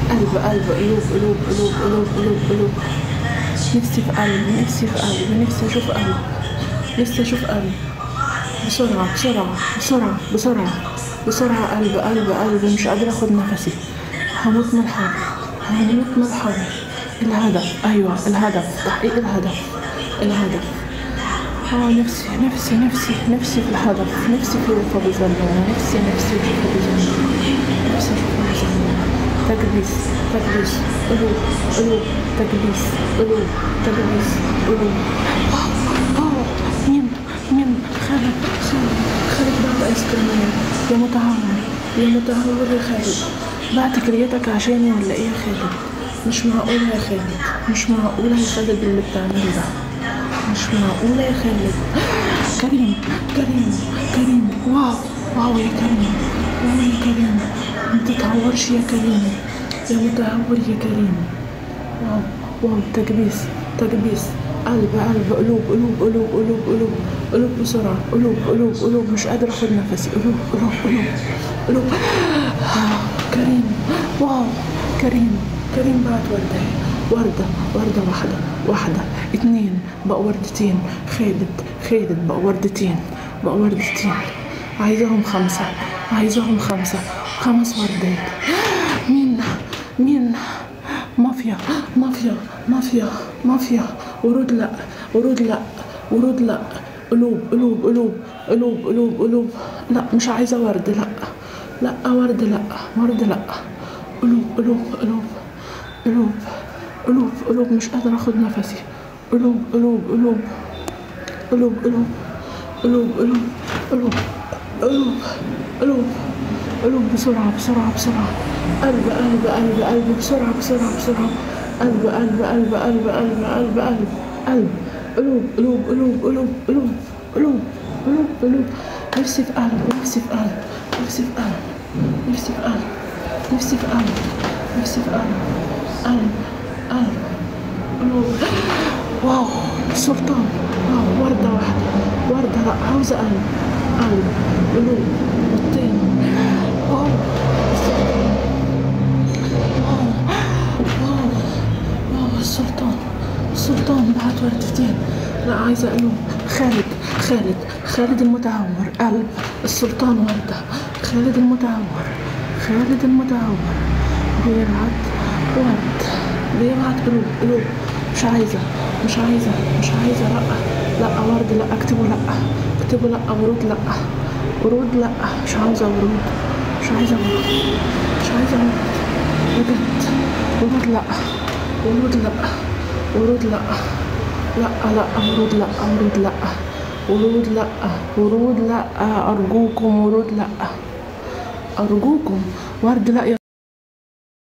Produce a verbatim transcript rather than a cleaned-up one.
قلب قلب قلوب قلوب قلوب قلوب قلوب قلوب. نفسي في قلب، نفسي في قلب، نفسي اشوف قلب، نفسي اشوف قلب. بسرعة بسرعة بسرعة بسرعة بسرعة. قلب قلب قلب، مش قادرة اخد نفسي، هموت من الحر، هموت من الحر. الهدف، ايوه الهدف، تحقيق الهدف، الهدف. اه نفسي نفسي نفسي نفسي في الهدف، نفسي في ابو زنونة، نفسي نفسي اشوف ابو زنونة، نفسي اشوف ابو زنونة. تكبيس تكبيس قلوب قلوب، تكبيس قلوب تكبيس قلوب. اه مين مين؟ خالد خالد خالد بعد ايس كريم. يا متهور يا متهور يا خالد، بعت كريتك عشاني ولا ايه يا خالد؟ مش معقولة يا خالد، مش معقولة يا خالد اللي بتعمله ده، مش معقولة يا خالد. كريم كريم كريم، واو واو يا كريم، واو يا كريم، متتهورش يا كريم، يا متهور يا كريم. واو واو. تكبيس تكبيس قلب قلب قلوب قلوب قلوب قلوب قلوب قلوب بسرعة. قلوب قلوب قلوب، مش قادرة اخد نفسي. قلوب قلوب قلوب قلوب. آه. كريم واو. كريم كريم بعت وردة، وردة وردة واحدة واحدة اتنين بقى وردتين. خالد خالد بقى وردتين، بقى وردتين. عايزاهم خمسة، عايزاهم خمسة، خمس وردات. مين مين؟ مافيا مافيا مافيا مافيا. ورود لا، ورود لا، ورود لا. قلوب قلوب قلوب قلوب قلوب قلوب. لا مش عايزة ورد، لا لا ورد، لا ورد لا. قلوب قلوب قلوب قلوب قلوب قلوب، مش قادرة اخد نفسي. قلوب قلوب قلوب قلوب قلوب قلوب قلوب قلوب قلوب قلوب قلوب. بسرعة بسرعة بسرعة. قلب قلب قلب قلب، بسرعة بسرعة بسرعة. قلب قلب قلب قلب قلب قلب قلب قلب. قلوب قلوب قلوب قلوب قلوب قلوب قلوب قلوب. نفسي في قلب، نفسي في قلب، نفسي في قلب، نفسي في قلب، نفسي في قلب، نفسي في قلب. قلب قلب قلوب. واو السلطان. واو وردة واحدة، وردة لا، عاوزة قلب. قلب قلوب والتاني. واو السلطان. واو واو واو السلطان. السلطان بعت وردتين، لا عايزة قلوب. خالد خالد خالد المتهور. قلب. السلطان وردة. خالد المتهور، خالد المتهور بيبعت ورد، بيبعت قلوب قلوب. مش عايزة مش عايزة مش عايزة لا لا ورد لا. اكتبوا لا، اكتبوا لا. ورود لا، ورود لا. مش عاوزة ورود، مش عايزة ورود، مش عايزة ورود بجد. ورود لا، ورود لا، ورود لا لا لا. ورود لا، ورود لا، ورود لا، ورود لا. أرجوكم ورود لا، أرجوكم. ورد لا.